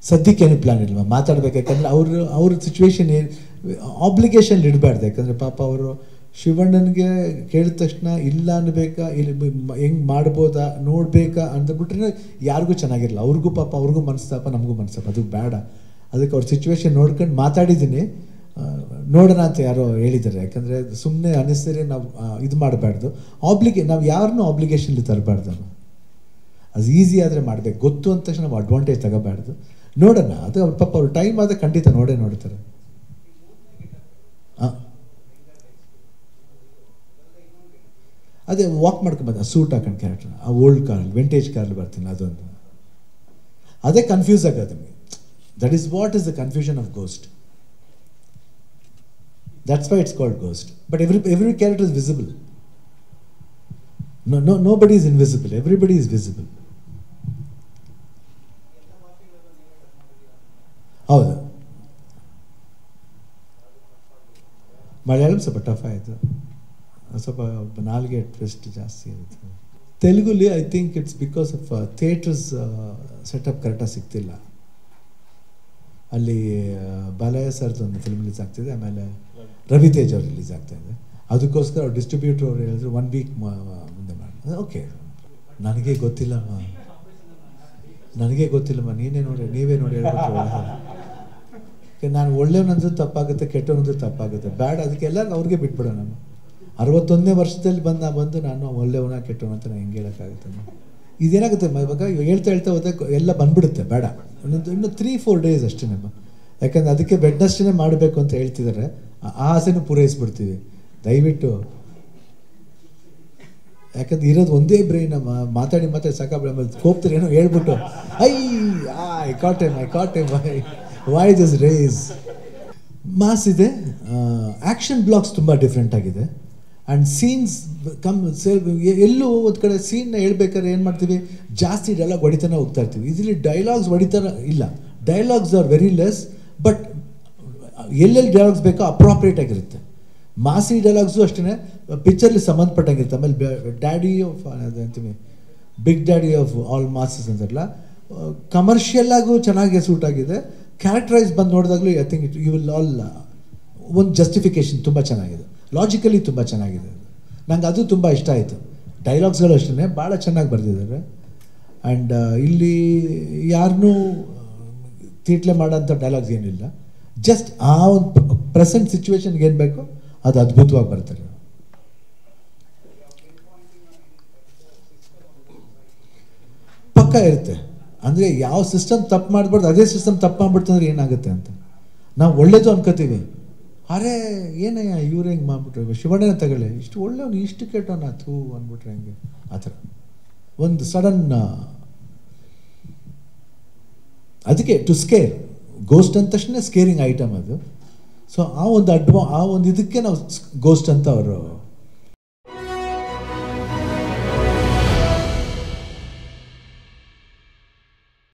ಸದ್ಯಕ್ಕೇನು plan ಇಲ್ವಾ ಮಾತಾಡ್ಬೇಕು, ಯಾಕಂದರೆ ಅವ್ರ ಸಿಚುವೇಶನ್ ಏನು ಆಬ್ಲಿಗೇಷನ್ ಇಡಬಾರ್ದು. ಯಾಕಂದರೆ ಪಾಪ ಅವರು ಶಿವಣ್ಣನಿಗೆ ಕೇಳಿದ ತಕ್ಷಣ ಇಲ್ಲ ಅನ್ಬೇಕಾ, ಇಲ್ಲಿ ಹೆಂಗೆ ಮಾಡ್ಬೋದಾ ನೋಡಬೇಕಾ ಅಂದ್ಬಿಟ್ರೆ ಯಾರಿಗೂ ಚೆನ್ನಾಗಿರಲ್ಲ. ಅವ್ರಿಗೂ ಪಾಪ ಅವ್ರಿಗೂ ಮನಸ್ತಾಪ, ನಮಗೂ ಮನಸ್ತಾಪ, ಅದು ಬೇಡ. ಅದಕ್ಕೆ ಅವ್ರ ಸಿಚುವೇಶನ್ ನೋಡ್ಕೊಂಡು ಮಾತಾಡಿದ್ದೀನಿ, ನೋಡೋಣ ಅಂತ ಯಾರೋ ಹೇಳಿದ್ದಾರೆ. ಯಾಕಂದರೆ ಸುಮ್ಮನೆ ಅನ್ನಿಸ್ತಾರೆ ನಾವು ಇದು ಮಾಡಬಾರ್ದು, ನಾವು ಯಾರನ್ನೂ ಆಬ್ಲಿಗೇಷನ್ಲಿ ತರಬಾರ್ದು. ಅದು ಈಸಿ ಆದರೆ ಮಾಡಬೇಕು, ಗೊತ್ತು ಅಂದ ತಕ್ಷಣ ನಾವು ಅಡ್ವಾಂಟೇಜ್ ತಗೋಬಾರ್ದು. ನೋಡೋಣ, ಅದು ಅವ್ರ ಪಾಪ ಅವ್ರ ಟೈಮ್ ಆದರೆ ಖಂಡಿತ ನೋಡ್ತಾರೆ. ಅದೇ ವಾಕ್ ಮಾಡ್ಕೊಂಬಂದ ಸೂಟ್ ಹಾಕೊಂಡು ಕ್ಯಾರೆಕ್ಟರ್, ಆ ಓಲ್ಡ್ ಕಾರಲ್ಲಿ ವಿಂಟೇಜ್ ಕಾರಲ್ಲಿ ಬರ್ತೀನಿ, ಅದೊಂದು ಅದೇ ಕನ್ಫ್ಯೂಸ್ ಆಗೋದು ನಿಮಗೆ. That is what is the confusion of ghost. That's why it's called ghost. But every character is visible. Nobody is invisible. Everybody is visible. ಹೌದು, ಮಲಯಾಳಂ ಸ್ವಲ್ಪ ಟಫ್ ಆಯಿತು, ಸ್ವಲ್ಪ ನಾಲ್ಗೆ ಟ್ವಿಸ್ಟ್ ಜಾಸ್ತಿ ಆಯಿತು. ತೆಲುಗುಲಿ I think it's because of theatres setup ಕರೆಕ್ಟಾಗಿ ಸಿಗ್ತಿಲ್ಲ. ಅಲ್ಲಿ ಬಾಲಯ್ಯ ಸರ್ದು ಒಂದು ಫಿಲ್ಮ್ ರಿಲೀಸ್ ಆಗ್ತಿದೆ, ಆಮೇಲೆ ರವಿತೇಜ್ ಅವ್ರು ರಿಲೀಸ್ ಆಗ್ತಾಯಿದೆ. ಅದಕ್ಕೋಸ್ಕರ ಅವ್ರು ಡಿಸ್ಟ್ರಿಬ್ಯೂಟರ್ ಅವ್ರು ಹೇಳಿದ್ರು 1 ವೀಕ್ ಮುಂದೆ ಮಾಡಿ. ಓಕೆ, ನನಗೆ ಗೊತ್ತಿಲ್ಲಮ್ಮ, ನೀವೇ ನೋಡಿ ಹೇಳ್ಬಿಟ್ಟು. ನಾನು ಒಳ್ಳೆಯವನಂದ್ರೂ ತಪ್ಪಾಗುತ್ತೆ, ಕೆಟ್ಟವನಂದ್ರೂ ತಪ್ಪಾಗುತ್ತೆ, ಬೇಡ, ಅದಕ್ಕೆ ಎಲ್ಲರಿಗೂ ಅವ್ರಿಗೆ ಬಿಟ್ಬಿಡೋಣ. 61ನೇ ವರ್ಷದಲ್ಲಿ ಬಂದು ನಾನು ಒಳ್ಳೆಯವನ ಕೆಟ್ಟವನ ಅಂತ ನಾನು ಹೆಂಗೆ ಹೇಳೋಕ್ಕಾಗುತ್ತೆ? ಇದೇನಾಗುತ್ತೆ ಇವಾಗ ಹೇಳ್ತಾ ಹೋದೆ ಎಲ್ಲ ಬಂದ್ಬಿಡುತ್ತೆ, ಬೇಡ. ಇನ್ನು 3-4 ಡೇಸ್ ಅಷ್ಟೇ ನಮ್ಮ, ಯಾಕಂದರೆ ಅದಕ್ಕೆ ಬೆಡ್ನಷ್ಟೇ ಮಾಡಬೇಕು ಅಂತ ಹೇಳ್ತಿದ್ದಾರೆ. ಆ ಆಸೆನೂ ಪೂರೈಸ್ಬಿಡ್ತೀವಿ ದಯವಿಟ್ಟು. ಯಾಕಂದ್ರೆ ಇರೋದು ಒಂದೇ ಬ್ರೈನ್, ಮಾತಾಡಿ ಸಾಕಾಗ್ಬಿಡ, ಆಮೇಲೆ ಕೋಪ್ತಾರೆ ಏನೋ ಹೇಳ್ಬಿಟ್ಟು I caught em why this race. Mass ಇದೆ, ಆ್ಯಕ್ಷನ್ ಬ್ಲಾಕ್ಸ್ ತುಂಬ ಡಿಫ್ರೆಂಟ್ ಆಗಿದೆ. ಆ್ಯಂಡ್ ಸೀನ್ಸ್ ಎಲ್ಲೂ ಒಂದು ಕಡೆ ಸೀನ್ನ ಹೇಳ್ಬೇಕಾದ್ರೆ ಏನು ಮಾಡ್ತೀವಿ, ಜಾಸ್ತಿ ಡೈಲಾಗ್ ಹೊಡಿತಾನೆ ಹೋಗ್ತಾ ಇರ್ತೀವಿ. ಇದರಲ್ಲಿ ಡೈಲಾಗ್ಸ್ ಹೊಡಿತಾನೆ ಇಲ್ಲ, dialogues are very less. But ಎಲ್ಲೆಲ್ಲಿ ಡೈಲಾಗ್ಸ್ ಬೇಕೋ ಅಪ್ರಾಪ್ರಿಯೇಟ್ ಆಗಿರುತ್ತೆ. ಮಾಸಿ ಡೈಲಾಗ್ಸು ಅಷ್ಟೇ ಪಿಕ್ಚರ್ಲಿ ಸಂಬಂಧಪಟ್ಟಂಗಿರುತ್ತೆ. ಆಮೇಲೆ ಡ್ಯಾಡಿ ಆಫ್ ಅಂತೀವಿ, big daddy of all masses ಅಂತಾರಲ್ಲ, ಕಮರ್ಷಿಯಲ್ಲಾಗೂ ಚೆನ್ನಾಗಿ ಸೂಟ್ ಆಗಿದೆ. ಕ್ಯಾರೆಕ್ಟರೈಸ್ ಬಂದು ನೋಡಿದಾಗಲೂ I think you will all ಒಂದು ಜಸ್ಟಿಫಿಕೇಶನ್ ತುಂಬ ಚೆನ್ನಾಗಿದೆ, ಲಾಜಿಕಲಿ ತುಂಬ ಚೆನ್ನಾಗಿದೆ. ನಂಗೆ ಅದು ತುಂಬ ಇಷ್ಟ ಆಯಿತು. ಡೈಲಾಗ್ಸ್ಗಳು ಅಷ್ಟೇ ಭಾಳ ಚೆನ್ನಾಗಿ ಬರೆದಿದ್ದಾರೆ. ಆ್ಯಂಡ್ ಇಲ್ಲಿ ಯಾರನ್ನೂ ತೀಟ್ಲೆ ಮಾಡೋಂಥ ಡೈಲಾಗ್ಸ್ ಏನಿಲ್ಲ, ಜಸ್ಟ್ ಆ ಒಂದು ಪ್ರೆಸೆಂಟ್ ಸಿಚುವೇಶನ್ಗೆ ಏನು ಬೇಕೋ ಅದು ಅದ್ಭುತವಾಗಿ ಬರ್ತಾರೆ. ಪಕ್ಕ ಇರುತ್ತೆ, ಅಂದರೆ ಯಾವ ಸಿಸ್ಟಮ್ ತಪ್ಪು ಮಾಡಬಾರ್ದು, ಅದೇ ಸಿಸ್ಟಮ್ ತಪ್ಪು ಮಾಡ್ಬಿಡ್ತಂದ್ರೆ ಏನಾಗುತ್ತೆ ಅಂತ ನಾವು ಒಳ್ಳೇದು ಅನ್ಕೋತೀವಿ. ಅರೆ ಏನಯ್ಯ ಇವ್ರು ಹೆಂಗೆ ಮಾಡ್ಬಿಟ್ರೆ, ಶಿವಣ್ಣನ ತಗೊಳ್ಳಿ, ಇಷ್ಟು ಒಳ್ಳೆಯವನು ಇಷ್ಟು ಕೆಟ್ಟವನ ಥೂ ಅಂದ್ಬಿಟ್ರೆ ಹೆಂಗೆ, ಆ ಥರ ಒಂದು ಸಡನ್. ಅದಕ್ಕೆ ಟು ಸ್ಕೇರ್, ಗೋಸ್ಟ್ ಅಂದ ತಕ್ಷಣ ಸ್ಕೇರಿಂಗ್ ಐಟಮ್ ಅದು. ಸೊ ಆ ಒಂದು ಇದಕ್ಕೆ ನಾವು ಗೋಸ್ಟ್ ಅಂತ ಅವರು